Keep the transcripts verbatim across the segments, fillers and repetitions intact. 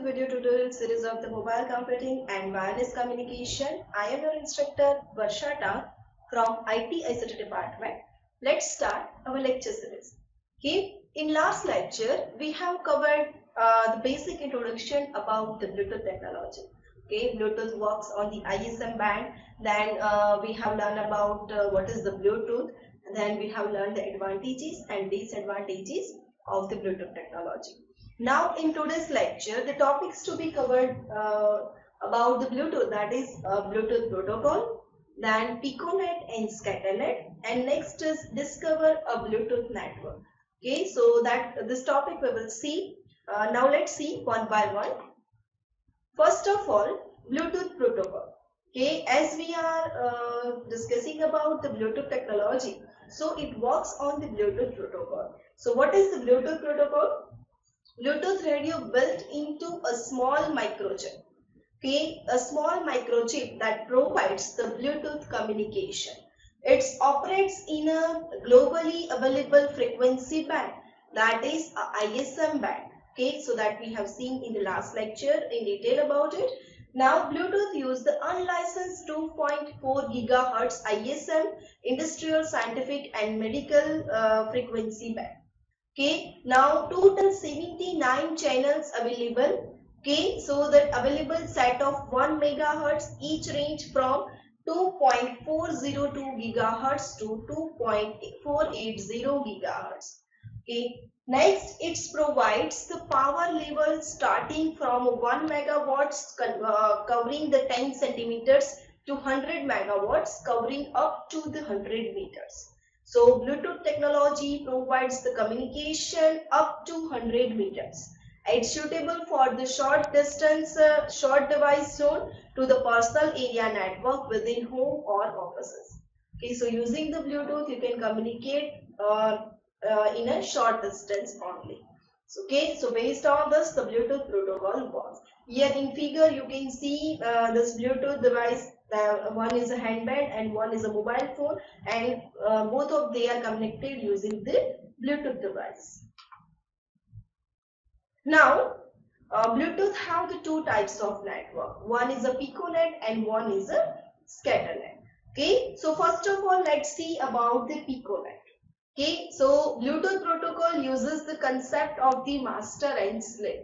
video tutorial series of the mobile computing and wireless communication. I am your instructor Varsha Ta from I T I C T department. Let's start our lecture series. Okay, in last lecture we have covered uh, the basic introduction about the Bluetooth technology. Okay, Bluetooth works on the I S M band. Then uh, we have learned about uh, what is the Bluetooth. Then we have learned the advantages and disadvantages of the Bluetooth technology. Now in today's lecture, the topics to be covered uh, about the Bluetooth, that is uh, Bluetooth protocol, then Piconet and Scatternet, and next is discover a Bluetooth network. Okay, so that this topic we will see. Uh, now let's see one by one. First of all, Bluetooth protocol. Okay, as we are uh, discussing about the Bluetooth technology, so it works on the Bluetooth protocol. So what is the Bluetooth protocol? Bluetooth radio built into a small microchip. Okay, a small microchip that provides the Bluetooth communication. It operates in a globally available frequency band, that is a I S M band. Okay, so that we have seen in the last lecture in detail about it. Now Bluetooth uses the unlicensed two point four gigahertz I S M industrial, scientific and medical uh, frequency band. Okay, now total seventy-nine channels available. Okay, so that available set of one megahertz, each range from two point four zero two gigahertz to two point four eight zero gigahertz. Okay, next it provides the power level starting from one megawatts uh, covering the ten centimeters to one hundred megawatts covering up to the one hundred meters. So Bluetooth technology provides the communication up to one hundred meters. It's suitable for the short distance, uh, short device zone to the personal area network within home or offices. Okay, so using the Bluetooth you can communicate uh, uh, in a short distance only. So, okay, so based on this the Bluetooth protocol works. Here in figure you can see uh, this Bluetooth device. Uh, one is a handband and one is a mobile phone, and uh, both of they are connected using the Bluetooth device. Now uh, Bluetooth have the two types of network. One is a Piconet and one is a Scatternet. Okay, so first of all let's see about the Piconet. Okay, so Bluetooth protocol uses the concept of the master and slave.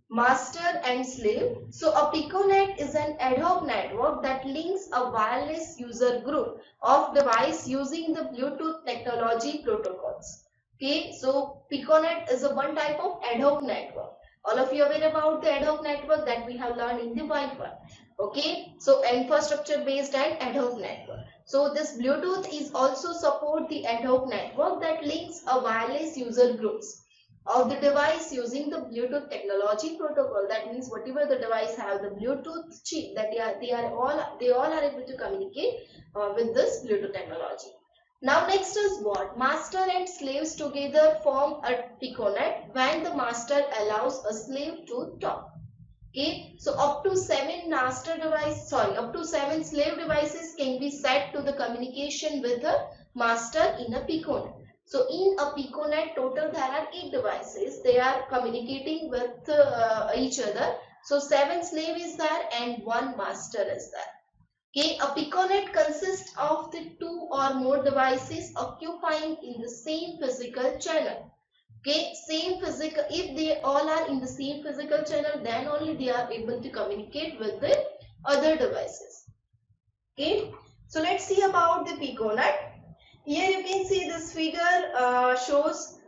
Master and slave. So a Piconet is an ad hoc network that links a wireless user group of device using the Bluetooth technology protocols. Okay, so Piconet is a one type of ad hoc network. All of you are aware about the ad hoc network that we have learned in the Wi-Fi. Okay, so infrastructure based and ad hoc network. So this Bluetooth is also support the ad hoc network that links a wireless user groups of the device using the Bluetooth technology protocol. That means whatever the device have the Bluetooth chip, that they are, they are all they all are able to communicate uh, with this Bluetooth technology. Now next is what? Master and slaves together form a Piconet when the master allows a slave to talk. Okay, so up to seven master device, sorry, up to seven slave devices can be set to the communication with the master in a Piconet. So in a Piconet total there are eight devices. They are communicating with uh, each other. So seven slave is there and one master is there. Okay, a Piconet consists of the two or more devices occupying in the same physical channel. Okay, same physical, if they all are in the same physical channel, then only they are able to communicate with the other devices. Okay, so let's see about the Piconet. Here you can see this figure uh, shows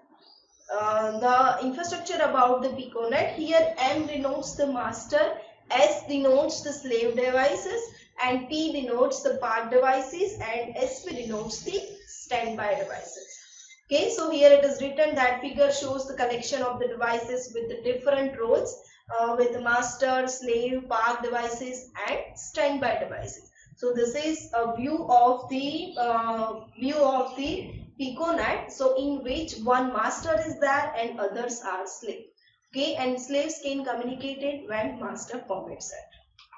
uh, the infrastructure about the Piconet. Here M denotes the master, S denotes the slave devices, and P denotes the part devices, and S P denotes the standby devices. Okay, so here it is written that figure shows the connection of the devices with the different roles uh, with the master, slave, park devices and standby devices. So this is a view of the uh, view of the Piconet. So in which one master is there and others are slave. Okay, and slaves can communicate it when master permits it.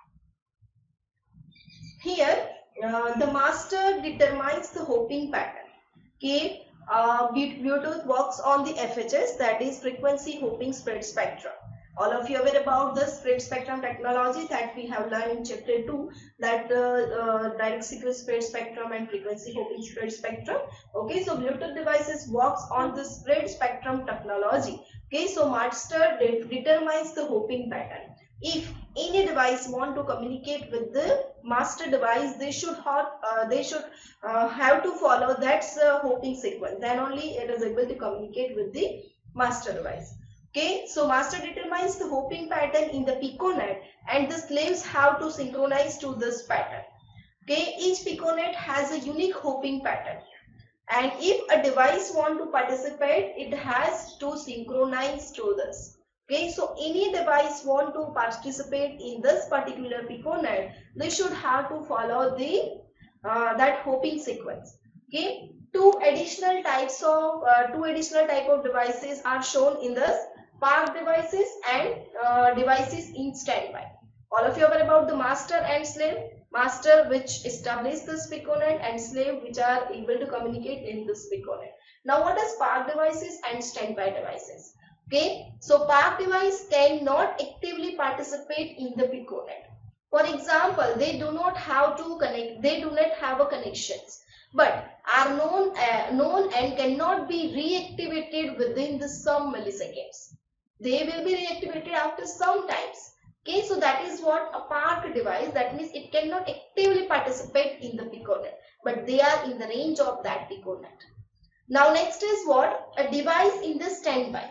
Here uh, the master determines the hopping pattern. Okay. Uh, Bluetooth works on the F H S, that is frequency hopping spread spectrum. All of you are aware about the spread spectrum technology that we have learned in chapter two, that uh, uh, direct sequence spread spectrum and frequency hopping spread spectrum. Okay, so Bluetooth devices works on the spread spectrum technology. Okay, so master de determines the hopping pattern. If any device want to communicate with the master device, they should have uh, they should uh, have to follow that uh, hopping sequence. Then only it is able to communicate with the master device. Okay, so master determines the hopping pattern in the piconet, and the slaves have to synchronize to this pattern. Okay, each piconet has a unique hopping pattern, and if a device want to participate, it has to synchronize to this. Okay, so any device want to participate in this particular piconet, they should have to follow the uh, that hopping sequence. Okay, two additional types of uh, two additional type of devices are shown in this: park devices and uh, devices in standby. All of you are aware about the master and slave. Master which establish this piconet, and slave which are able to communicate in this piconet. Now what is park devices and standby devices? Okay, so park device cannot actively participate in the piconet. For example, they do not have to connect, they do not have a connections, but are known, uh, known and cannot be reactivated within the some milliseconds. They will be reactivated after some times. Okay, so that is what a park device, that means it cannot actively participate in the piconet, but they are in the range of that piconet. Now next is what? A device in the standby.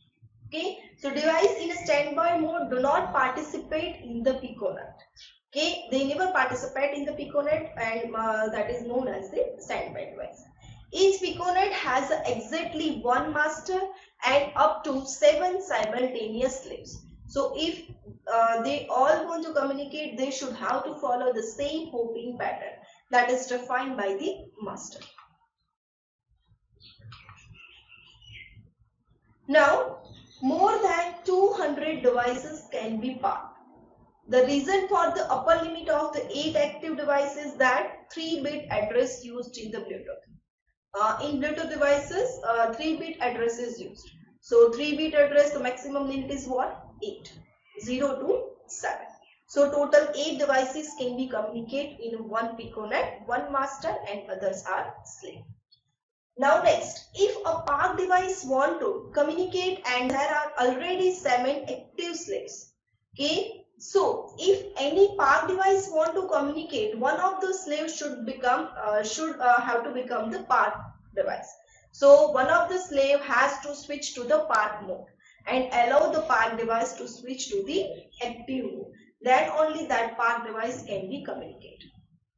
Okay, so device in a standby mode do not participate in the piconet. Okay, they never participate in the piconet, and uh, that is known as the standby device. Each piconet has exactly one master and up to seven simultaneous slaves. So if uh, they all want to communicate, they should have to follow the same hopping pattern that is defined by the master. Now, more than two hundred devices can be parked. The reason for the upper limit of the eight active devices is that three bit address used in the Bluetooth. Uh, in Bluetooth devices, uh, three bit address is used. So three bit address, the maximum limit is what? eight. zero to seven. So total eight devices can be communicated in one piconet, one master and others are slave. Now next, if a park device want to communicate and there are already seven active slaves. Okay, so if any park device want to communicate, one of the slaves should become uh, should uh, have to become the park device. So one of the slave has to switch to the park mode and allow the park device to switch to the active mode. Then only that park device can be communicated.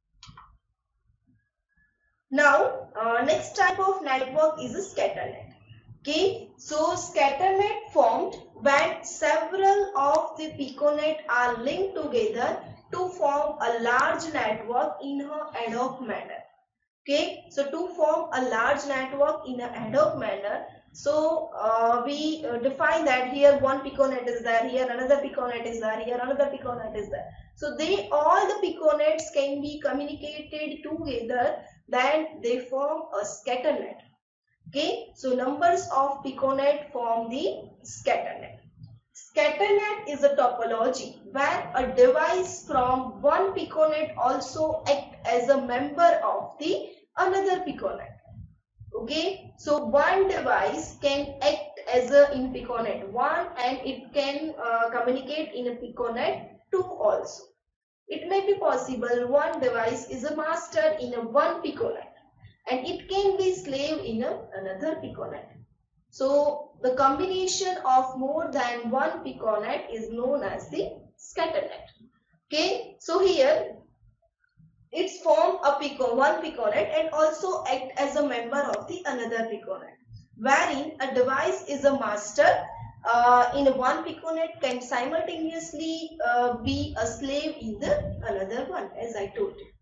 Now, uh, next type of network is a scatternet. Okay, so scatternet formed when several of the piconet are linked together to form a large network in an ad hoc manner. Okay, so to form a large network in an ad hoc manner, so uh, we uh, define that here one piconet is there, here another piconet is there, here another piconet is there. So they all the piconets can be communicated together, then they form a scatternet. Okay, so numbers of piconet form the scatternet. Scatternet is a topology where a device from one piconet also act as a member of the another piconet. Okay, so one device can act as a in piconet one and it can uh, communicate in a piconet two also. It may be possible one device is a master in a one piconet and it can be slave in a, another piconet. So the combination of more than one piconet is known as the scatternet. Okay, so here it's form a pico, one piconet and also act as a member of the another piconet, wherein a device is a master uh, in one piconet can simultaneously uh, be a slave in the another one, as I told you.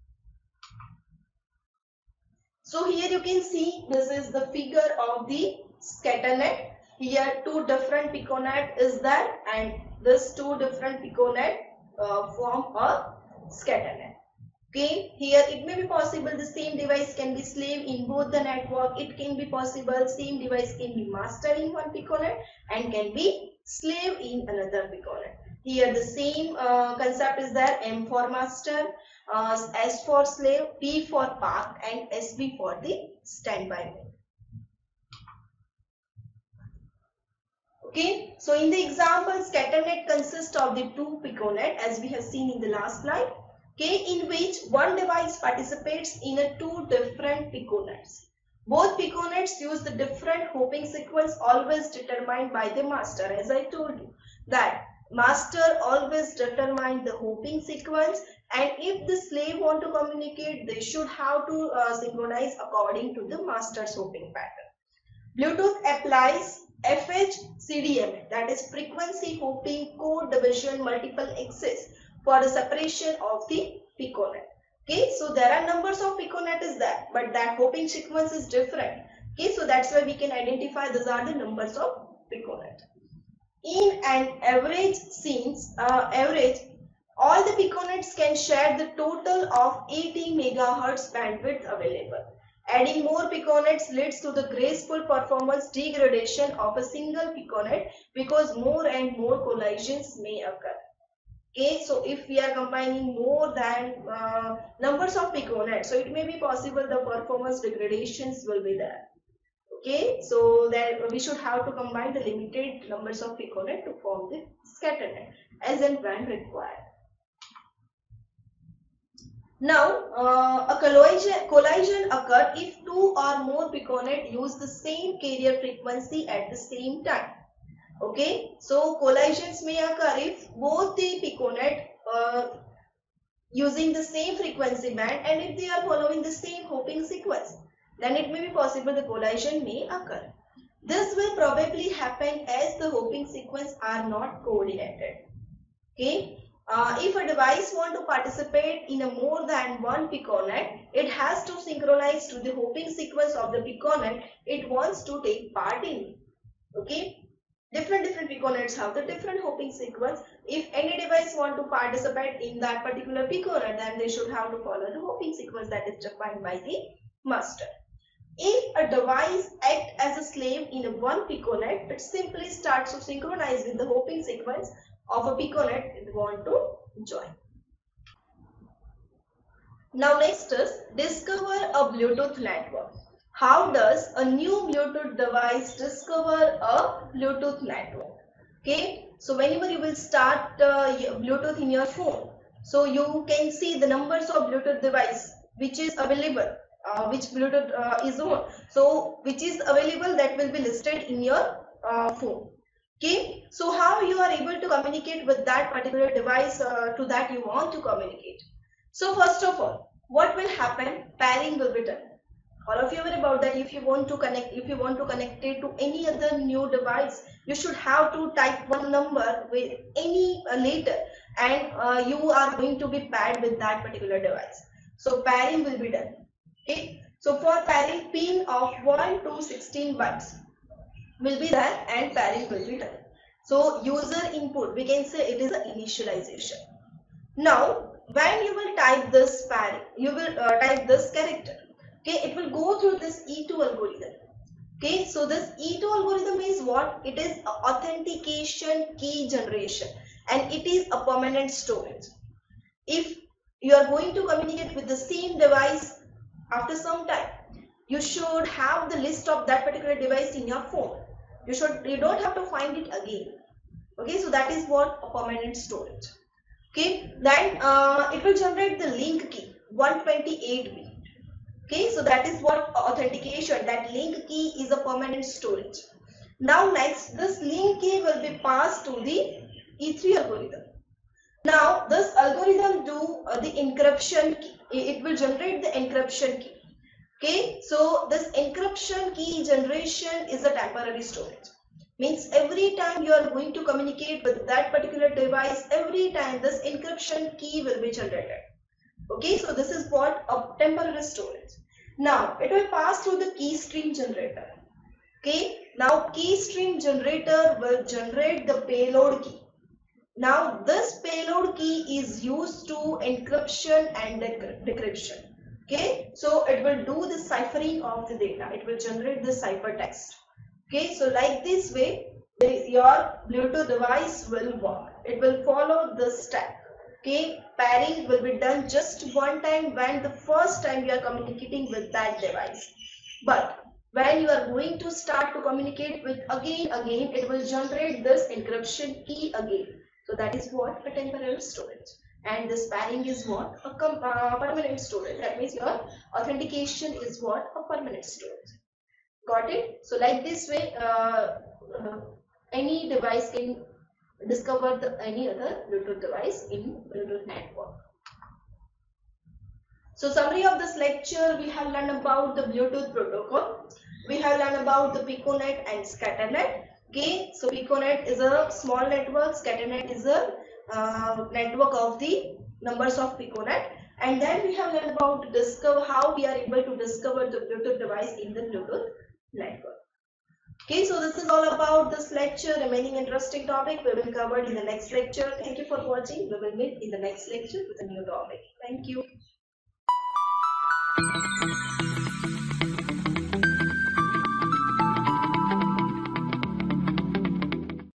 So here you can see this is the figure of the scatternet. Here two different piconet is there and this two different piconet uh, form a scatternet. Okay, here it may be possible the same device can be slave in both the network. It can be possible same device can be master in one piconet and can be slave in another piconet. Here the same uh, concept is there. M for master, uh, S for slave, P for parked, and S B for the standby mode. Okay, so in the example, scatternet consists of the two piconet as we have seen in the last slide. Okay, in which one device participates in a two different piconets. Both piconets use the different hopping sequence always determined by the master. As I told you that master always determine the hopping sequence, and if the slave want to communicate, they should have to uh, synchronize according to the master's hopping pattern. Bluetooth applies F H C D M A, that is frequency hopping code division multiple access for the separation of the piconet. Okay, so there are numbers of piconet is there, but that hopping sequence is different. Okay, so that's why we can identify these are the numbers of piconet. In an average scenes, uh, average, all the piconets can share the total of eighty megahertz bandwidth available. Adding more piconets leads to the graceful performance degradation of a single piconet because more and more collisions may occur. Okay, so if we are combining more than uh, numbers of piconets, so it may be possible the performance degradations will be there. Okay, so then we should have to combine the limited numbers of piconet to form the scatternet as and when required. Now, uh, a collision, collision occurs if two or more piconet use the same carrier frequency at the same time. Okay, so collisions may occur if both the piconet uh, using the same frequency band, and if they are following the same hopping sequence, then it may be possible the collision may occur. This will probably happen as the hopping sequence are not coordinated. Okay. Uh, if a device want to participate in a more than one piconet, it has to synchronize to the hopping sequence of the piconet it wants to take part in. Okay, different different piconets have the different hopping sequence. If any device want to participate in that particular piconet, then they should have to follow the hopping sequence that is defined by the master. If a device acts as a slave in a one piconet, it simply starts to synchronize with the hopping sequence of a piconet it want to join. Now next is discover a Bluetooth network. How does a new Bluetooth device discover a Bluetooth network? Okay, so whenever you will start uh, Bluetooth in your phone, so you can see the numbers of Bluetooth device which is available, uh, which Bluetooth uh, is on. So which is available, that will be listed in your uh, phone. Okay, so how you are able to communicate with that particular device uh, to that you want to communicate. So first of all, what will happen? Pairing will be done. All of you aware about that. If you want to connect, if you want to connect it to any other new device, you should have to type one number with any uh, letter, and uh, you are going to be paired with that particular device. So pairing will be done. Okay, so for pairing, pin of one to sixteen bytes will be there and pairing will be done. So user input, we can say it is an initialization. Now when you will type this pairing, you will uh, type this character. Okay, it will go through this E two algorithm. Okay, so this E two algorithm is what? It is authentication key generation, and it is a permanent storage. If you are going to communicate with the same device after some time, you should have the list of that particular device in your phone. You should, you don't have to find it again. Okay, so that is what a permanent storage. Okay, then uh, it will generate the link key one twenty-eight bit. Okay, so that is what authentication, that link key is a permanent storage. Now next, this link key will be passed to the E three algorithm. Now this algorithm do uh, the encryption key. It will generate the encryption key. Okay, so this encryption key generation is a temporary storage. Means every time you are going to communicate with that particular device, every time this encryption key will be generated. Okay, so this is what a temporary storage. Now it will pass through the key stream generator. Okay, now key stream generator will generate the payload key. Now this payload key is used to encryption and decryption. Okay, so it will do the ciphering of the data. It will generate the ciphertext. Okay, so like this way, the, your Bluetooth device will work. It will follow the step. Okay, pairing will be done just one time when the first time you are communicating with that device. But when you are going to start to communicate with again, again, it will generate this encryption key again. So that is what a temporary storage. And this pairing is what a uh, permanent storage. That means your authentication is what a permanent storage. Got it? So like this way, uh, uh, any device can discover the, any other Bluetooth device in Bluetooth network. So summary of this lecture, we have learned about the Bluetooth protocol. We have learned about the Piconet and Scatternet. Okay, so Piconet is a small network, Scatternet is a uh, network of the numbers of Piconet. And then we have learned about discover how we are able to discover the Bluetooth device in the Bluetooth network. Okay, so this is all about this lecture. Remaining interesting topic we will cover in the next lecture. Thank you for watching. We will meet in the next lecture with a new topic. Thank you.